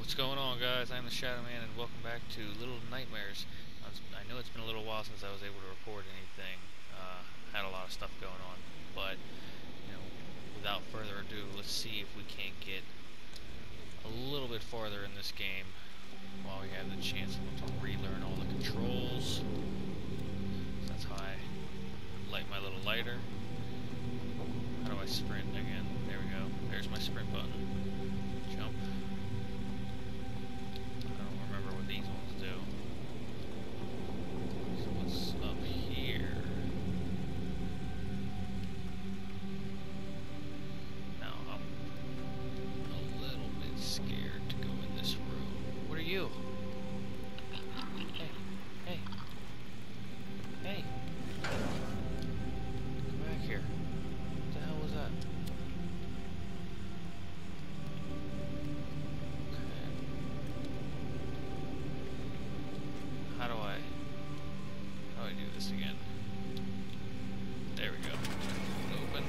What's going on, guys? I'm the ShadowMan, and welcome back to Little Nightmares. I know it's been a little while since I was able to record anything. Had a lot of stuff going on, but without further ado, let's see if we can't get a little bit farther in this game while we have the chance to relearn all the controls. So that's how I light my little lighter. How do I sprint again? There we go. There's my sprint button. Jump. What these ones do. So what's up here? Now I'm a little bit scared to go in this room. What are you? Hey, hey, hey! Come back here. What the hell was that? How do I do this again? There we go. Open.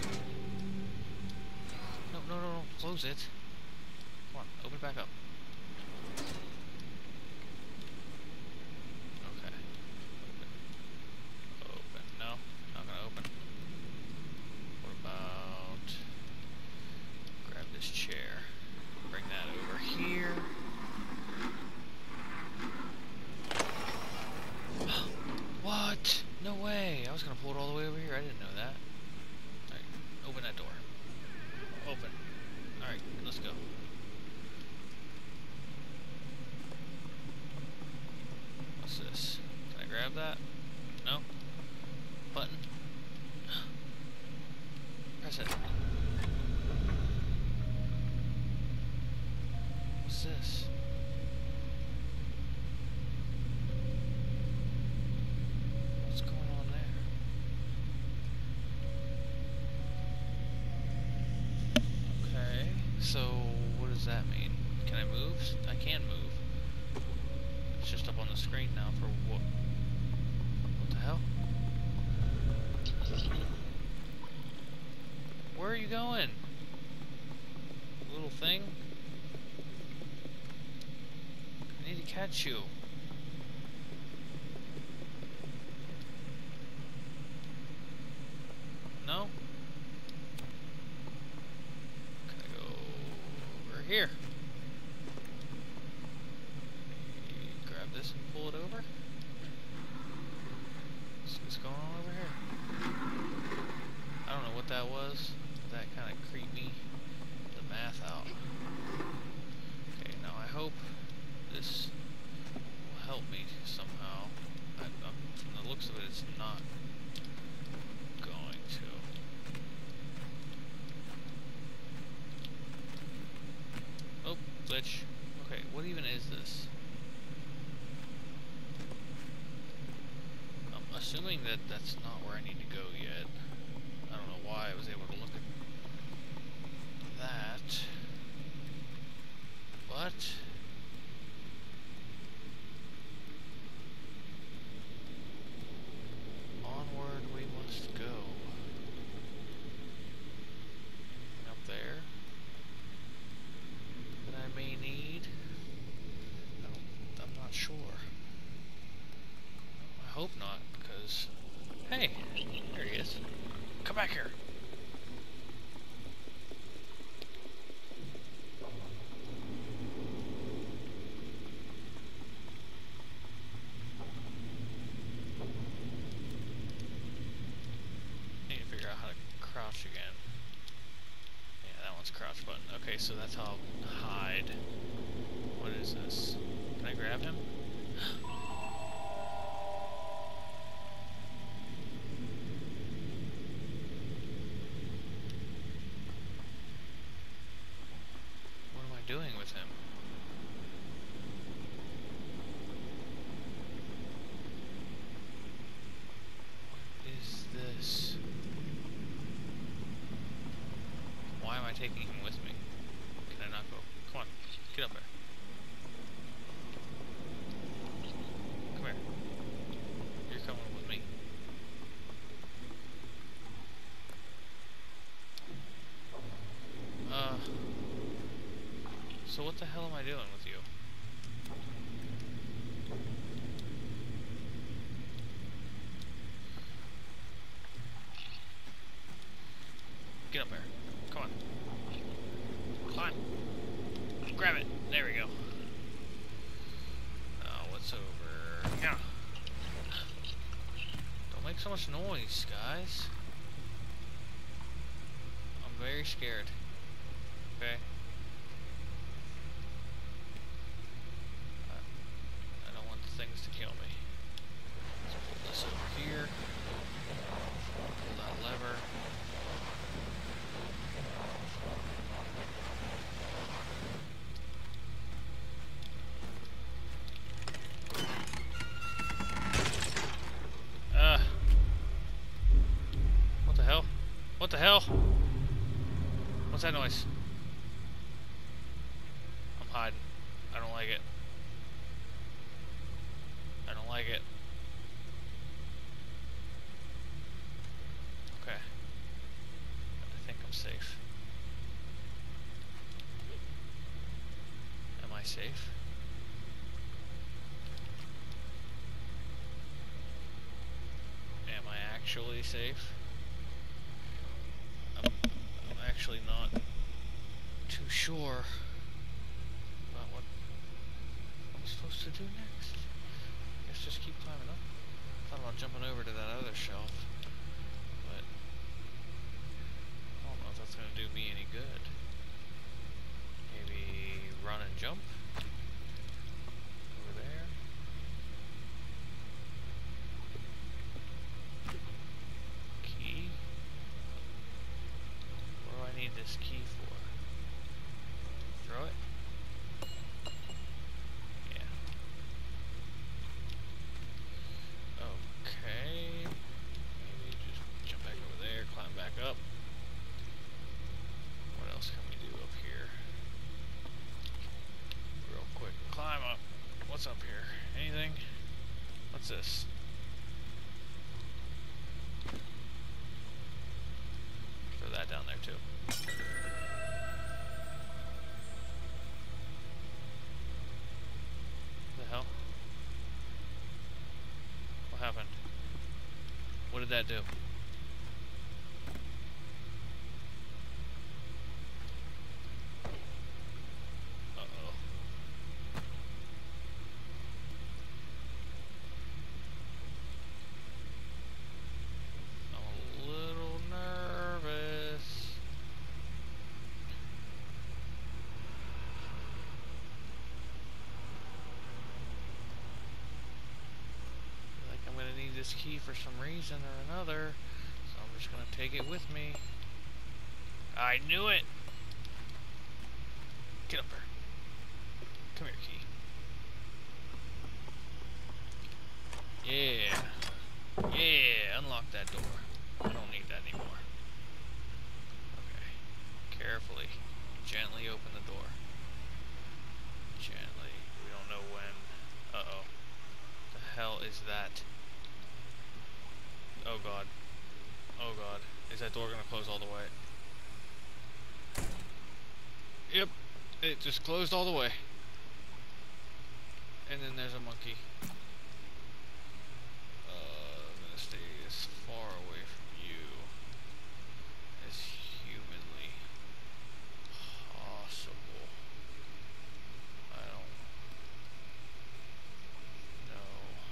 No, close it. Come on, open it back up. Okay. Open. No, not gonna open. What about grab this chair? Bring that over here. What? No way! I was gonna pull it all the way over here. I didn't know that. Alright, open that door. Open. Alright, let's go. What's this? Can I grab that? No? Button? Press it. What's this? What's going on there? Okay, so what does that mean? Can I move? I can move. It's just up on the screen now for what? What the hell? Where are you going? Little thing? I need to catch you. No? Can I go over here? Grab this and pull it over? See what's going on over here? I don't know what that was, but that kind of creeped me the math out. Okay, now I hope this will help me somehow. From the looks of it, it's not going to. Oh, glitch. Okay, what even is this? I'm assuming that that's not where I need to go yet. I don't know why I was able to look at that. But onward we must go. Anything up there that I may need? I'm not sure. I hope not, because hey, there he is. Come back here. Crouch again. Yeah, that one's crouch button. Okay, so that's how I'll hide. What is this? Can I grab him? What am I doing with him? What is this? Why am I taking him with me? Can I not go? Come on, get up there. Come here. You're coming with me. So what the hell am I doing with you? Get up there. Come on. Climb. Grab it. There we go. What's over? Yeah. Don't make so much noise, guys. I'm very scared. Okay? I don't want the things to kill me. Let's pull this over here. Pull that lever. What the hell? What's that noise? I'm hiding. I don't like it. I don't like it. Okay. I think I'm safe. Am I safe? Am I actually safe? I'm actually not too sure about what I'm supposed to do next. I guess just keep climbing up. Thought about jumping over to that other shelf, but I don't know if that's going to do me any good. Maybe run and jump over there. Key. What do I need this key for? Throw it? Yeah. Okay. Maybe just jump back over there, climb back up. What else can we do up here? Real quick. Climb up. What's up here? Anything? What's this? Throw that down there too. What the hell? What happened? What did that do? Uh-oh. I'm a little nervous. Like I'm gonna need this key for some reason or another, so I'm just gonna take it with me. I knew it! Get up there. Come here, key. Yeah. Yeah, unlock that door. I don't need that anymore. Okay. Carefully. Gently open the door. Gently. We don't know when. Uh-oh. The hell is that? Oh god. Oh god. Is that door gonna close all the way? Yep. It just closed all the way. And then there's a monkey. I'm gonna stay as far away from you as humanly possible. I don't know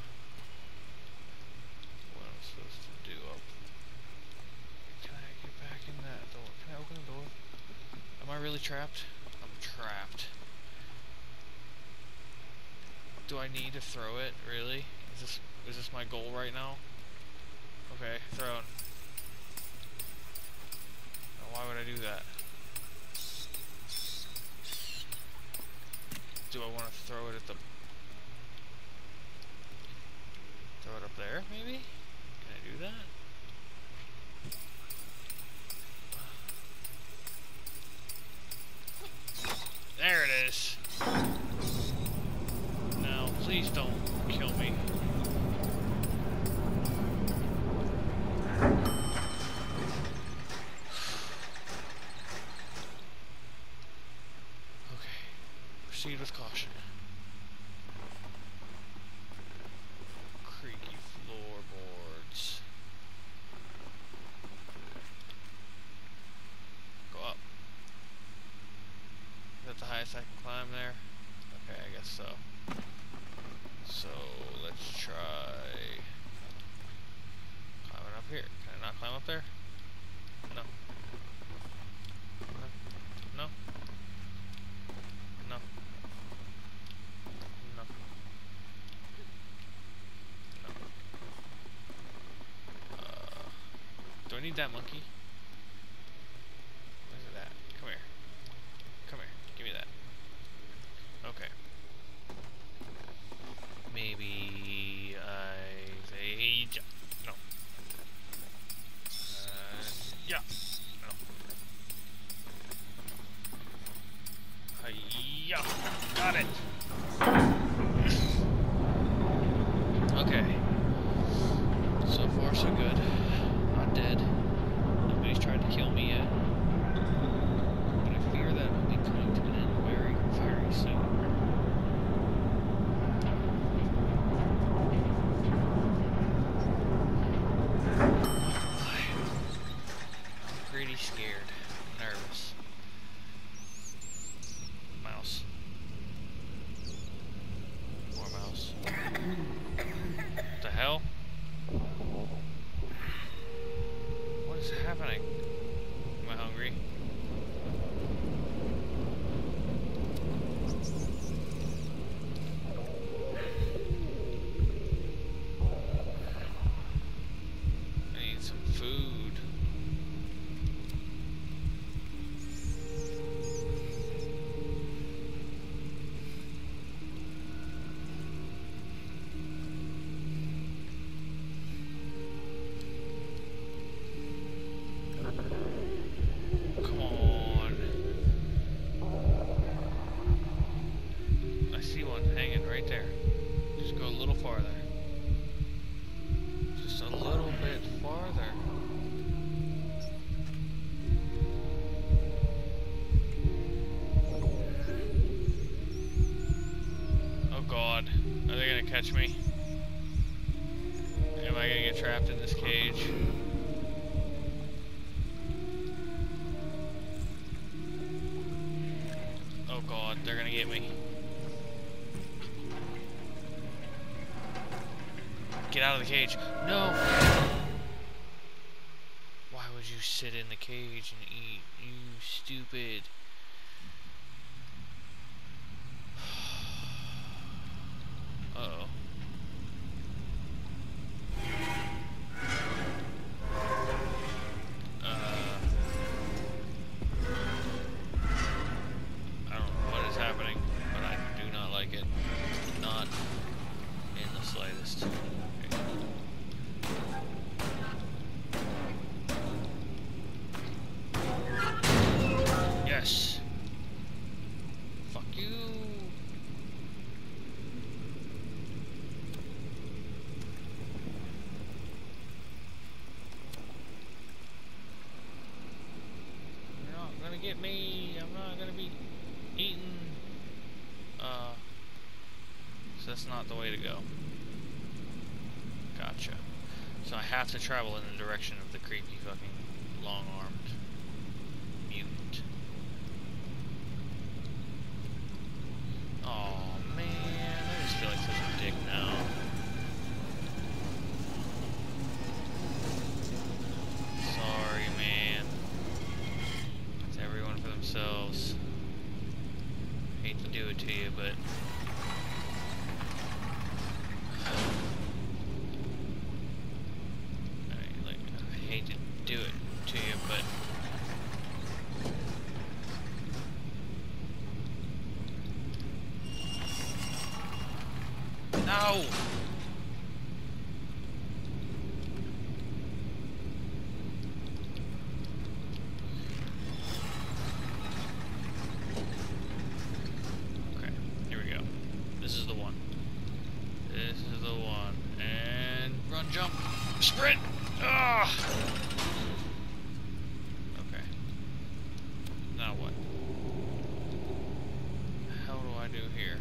what I'm supposed to do up. Can I get back in that door? Can I open the door? Am I really trapped? I'm trapped. Do I need to throw it? Really? Is this my goal right now? Okay, thrown. Why would I do that? Do I want to throw it at the... Throw it up there, maybe? Can I do that? There it is! No, please don't kill me. Okay. Proceed with caution. Creaky floorboards. Go up. Is that the highest I can climb there? Okay, I guess so. So, let's try climbing up here. Can I not climb up there? No. No. No. No. No. No. Do I need that monkey? Where's it at? Come here. Come here. Give me that. Okay. Maybe I say jump. No. Yeah. No. Hi-ya. Got it. Okay. So far, so good. Not dead. Nobody's tried to kill me yet. But I fear that will be coming to an end very, very soon. I'm pretty scared. Nervous. Mouse. More mouse. What the hell? What is happening? Am I hungry? I need some food. Come on. I see one hanging right there. Just go a little farther. Just a little bit farther. Oh God. Are they gonna catch me? Am I gonna get trapped in this cage? Oh God, they're gonna get me. Get out of the cage. No! Why would you sit in the cage and eat? You stupid. Uh-oh. I don't know what is happening, but I do not like it. Not in the slightest. Okay. Yes. Fuck you. You're not gonna get me. I'm not gonna be eaten. So that's not the way to go. Gotcha. So I have to travel in the direction of the creepy fucking long-armed mutant. Oh man, I just feel like such a dick now. Sorry, man. It's everyone for themselves. Hate to do it to you, but I hate to do it to you, but no. Okay, here we go. This is the one. This is the one. And run, jump, sprint. Ah. Okay. Now what? How do I do do here?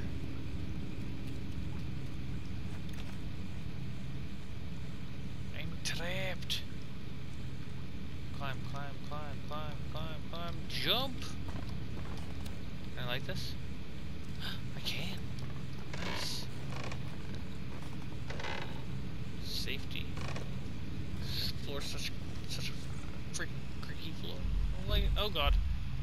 I'm trapped. Climb, climb, climb, climb, climb, climb, jump! Can I like this? I can. Nice. Safety. This floor is such a freaking creaky floor. I don't like it. Oh god.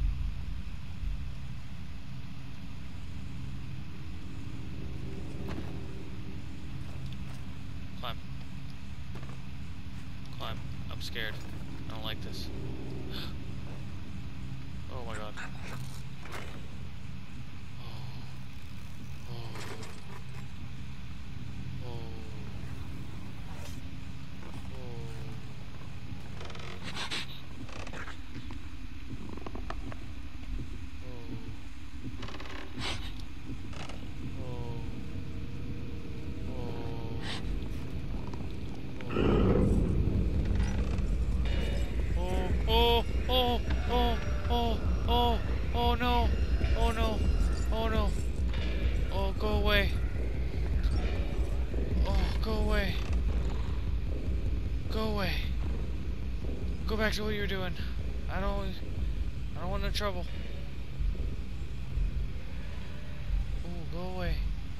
Climb. Climb. I'm scared. I don't like this. Oh my god. Oh no! Oh no! Oh no! Oh, go away! Oh, go away! Go away! Go back to what you're doing. I don't want no trouble. Oh, go away!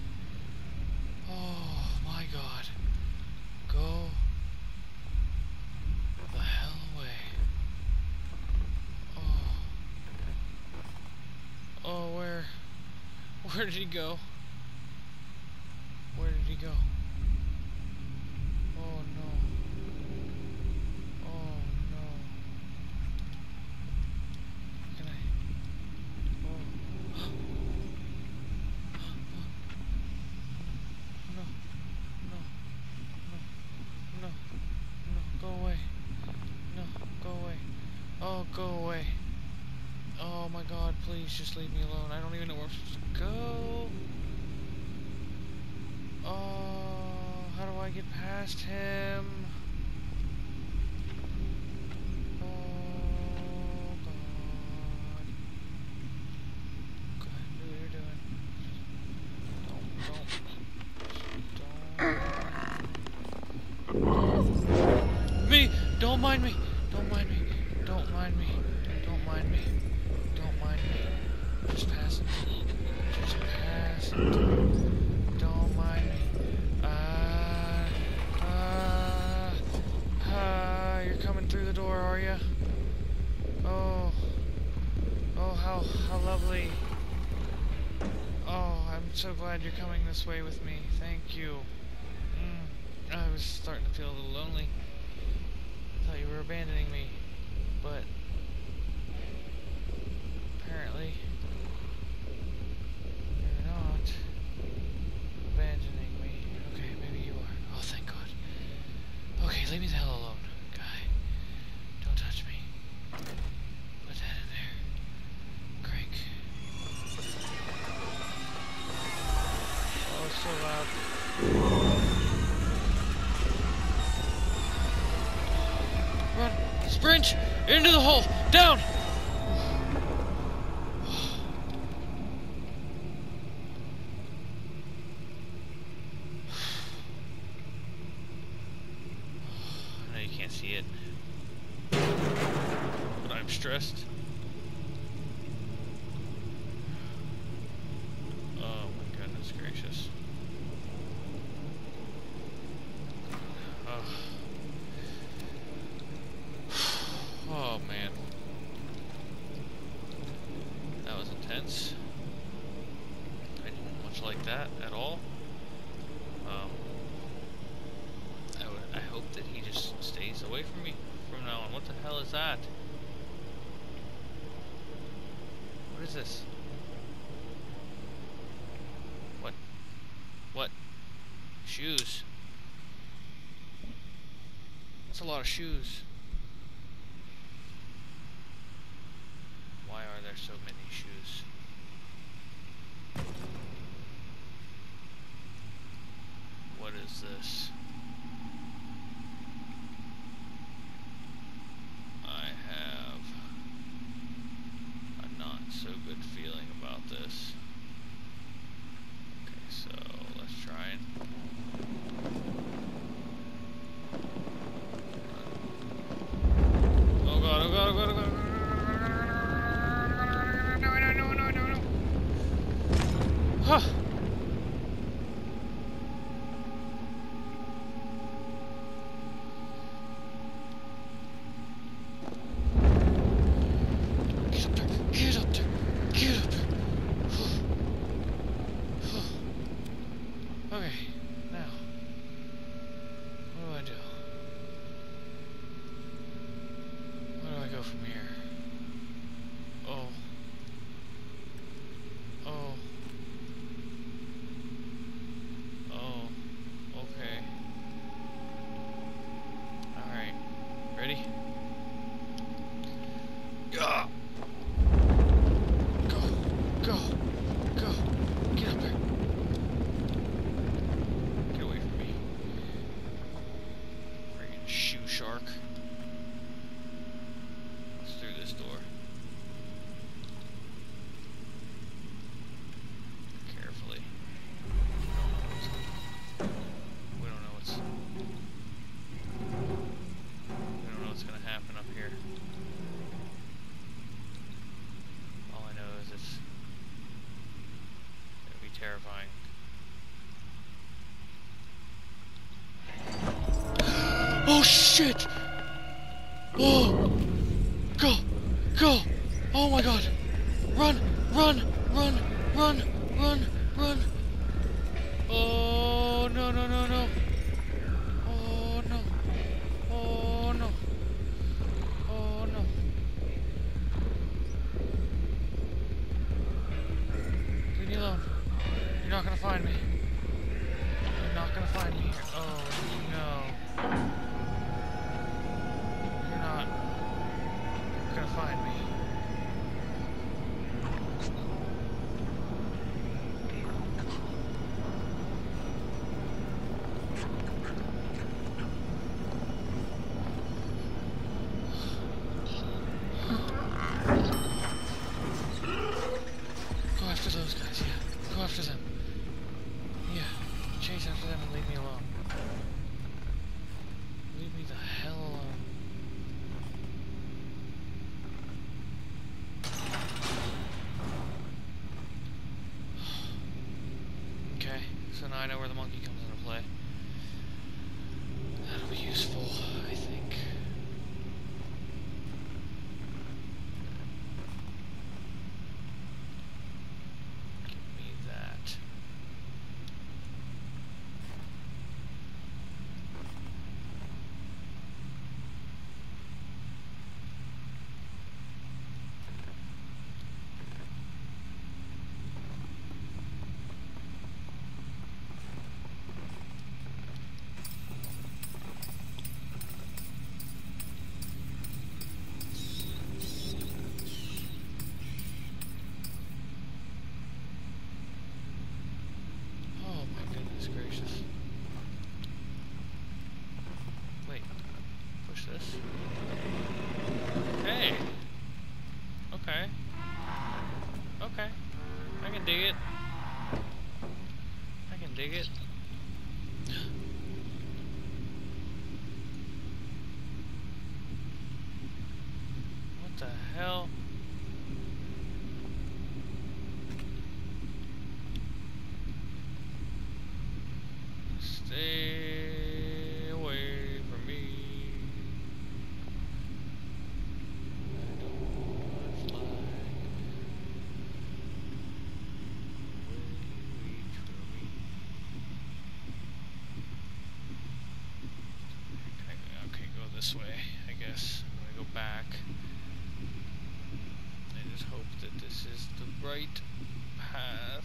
Oh my God! Go the hell away! Oh, where did he go? Where did he go? Oh no. Oh no. Can I? Oh. No. No. No. No. No. Go away. No. Go away. Oh, go away. Oh my God, please just leave me alone. I don't even know where I'm supposed to go. Oh, how do I get past him? Oh God. Go ahead, do what you're doing. Don't. Me! Don't mind me! Don't mind me! Don't mind me! Don't mind me! Don't mind me. Just pass it. Just pass it. Don't mind me. You're coming through the door, are you? Oh. Oh, how lovely. Oh, I'm so glad you're coming this way with me. Thank you. I was starting to feel a little lonely. I thought you were abandoning me, but apparently you're not abandoning me. Okay, maybe you are. Oh, thank God. Okay, leave me the hell alone, guy. Don't touch me. Put that in there. Crank. Oh, it's so loud. Run! Sprint! Into the hole! Down! I know you can't see it, but I'm stressed. Oh my goodness gracious. Oh man, that was intense. I didn't much like that at all. I hope that he just stays away from me from now on. What the hell is that? What is this? What? What? Shoes. That's a lot of shoes. Why are there so many shoes? What is this? I have a not so good feeling about this. Huh. Get up there! Get up there! Get up there! Okay, now, what do I do? Where do I go from here? Oh. Oh. Oh. Okay. Alright. Ready? Yeah. Go. Go. Go. Get up there. Get away from me. Friggin' shoe shark. Let's through this door. Carefully. We don't know what's gonna happen up here. All I know is it's gonna be terrifying. Oh shit! Oh! Go! Go! Oh my god! Run! Run! Run! Run! Run! Run! Oh no no no no! Oh no! Oh no! Oh no! Leave me alone. You're not gonna find me. You're not gonna find me here. Oh no. You're not gonna find me. Go after those guys, yeah. Go after them. Yeah. Chase after them and leave me alone. Leave me the hell alone. Okay, so now I know where the monkey comes into play. That'll be useful, I think. Give me that. Oh my goodness gracious. Wait. Push this. Hey! Okay. Okay. I can dig it. I can dig it. What the hell? Stay away from me. I don't wanna fly away, reach for me. Okay, go this way, I guess. I'm gonna go back. I just hope that this is the right path.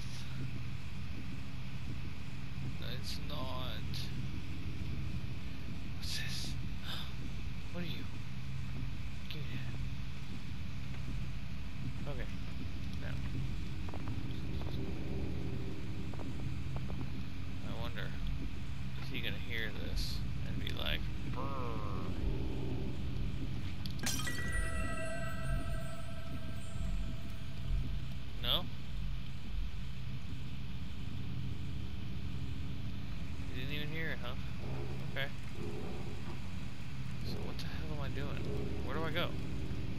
It's not. What's this? What are you? Give me that. Okay. Now. I wonder, is he gonna hear this and be like, brrr? No? You didn't even hear it, huh? Okay. So what the hell am I doing? Where do I go?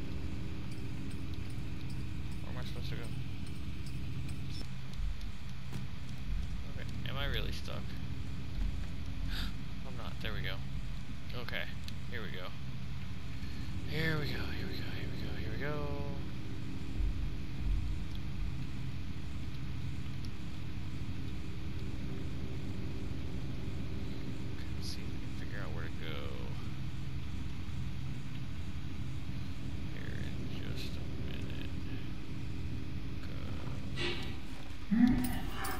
Where am I supposed to go? stuck. I'm not. There we go. Okay. Here we go. Here we go. Here we go. Here we go. Here we go. Let's see if we can figure out where to go. Here in just a minute. Go.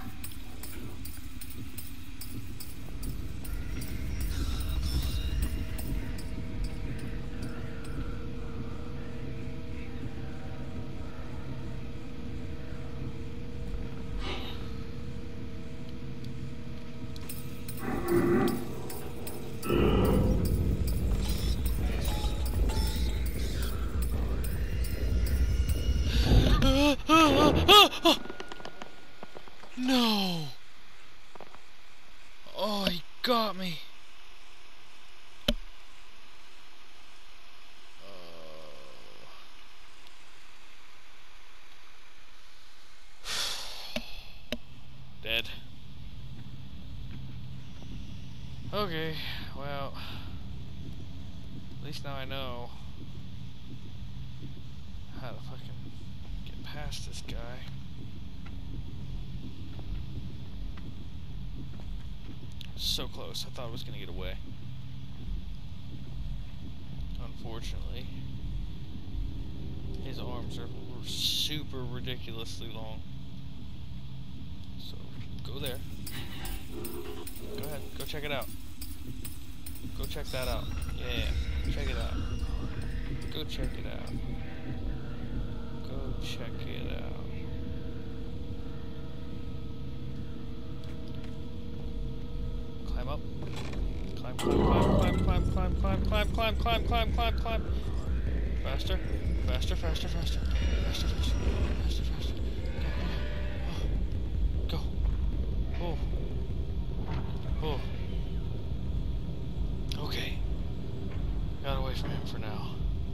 No! Oh, he got me. Dead. Okay, well, at least now I know how to fucking get past this guy. So close. I thought I was gonna get away. Unfortunately, his arms are super ridiculously long. So, go there. Go ahead. Go check it out. Go check that out. Yeah. Check it out. Go check it out. Go check it out. Climb up. Climb, climb, climb, climb, climb, climb, climb, climb, climb, climb, climb. Faster. Faster, faster, faster. Faster, faster. Faster, faster. Go. Oh. Oh. Okay. Got away from him for now.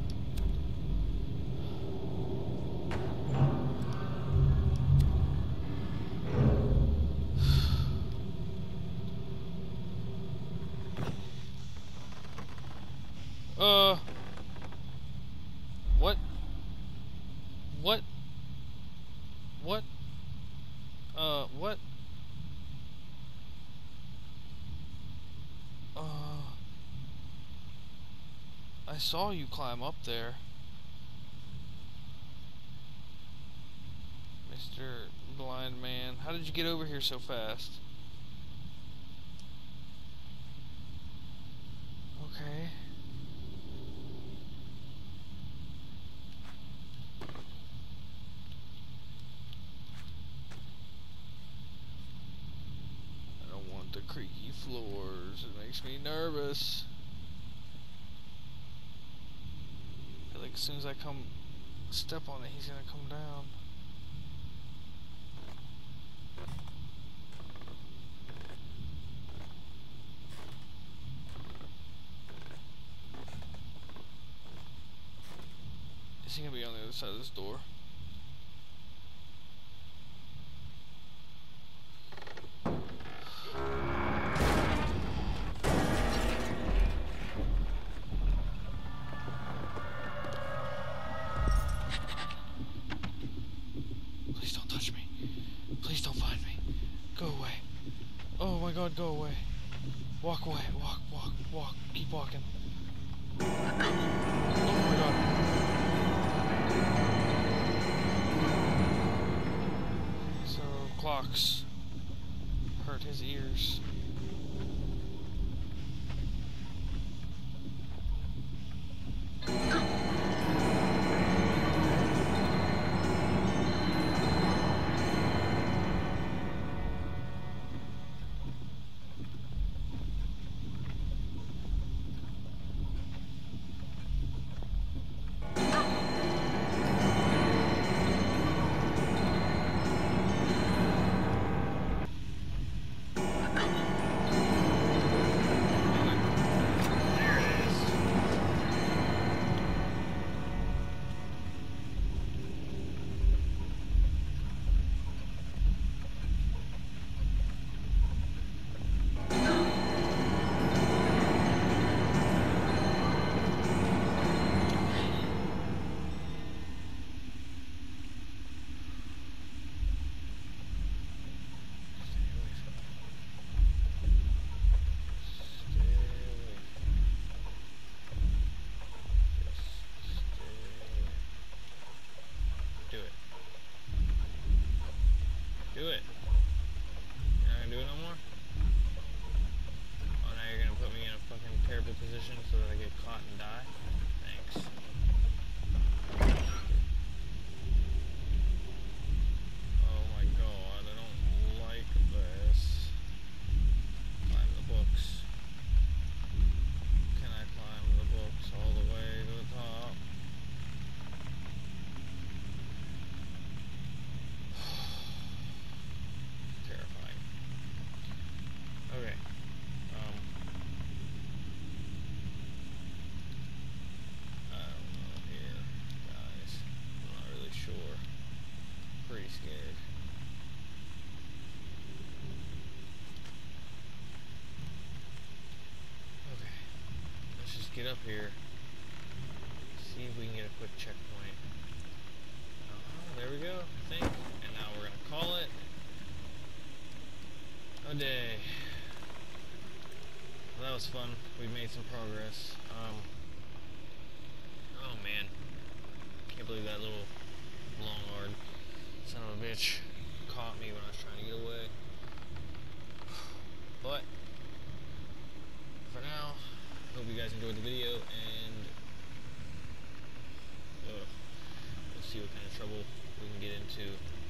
What? What? What? What? I saw you climb up there. Mr. Blind Man. How did you get over here so fast? Okay. I don't want the creaky floors. It makes me nervous. I feel like as soon as I step on it, he's gonna come down. Is he gonna be on the other side of this door? Please don't touch me. Please don't find me. Go away. Oh my god, go away. Walk away. Walk, walk, walk. Keep walking. Oh my god. So, clocks hurt his ears. gonna do it no more? Oh, now you're gonna put me in a fucking terrible position so that I get caught and die? Thanks. Oh my god, I don't like this. Climb the books. Can I climb the books all the way to the top? Terrifying. Okay. I don't know here, guys. I'm not really sure. Pretty scared. Okay. Let's just get up here. See if we can get a quick checkpoint. Oh, there we go, I think. And now we're gonna call it a day. Well, that was fun. We made some progress. Oh man. Can't believe that little longhorn son of a bitch caught me when I was trying to get away. But for now, hope you guys enjoyed the video, and we'll see what kind of trouble we can get into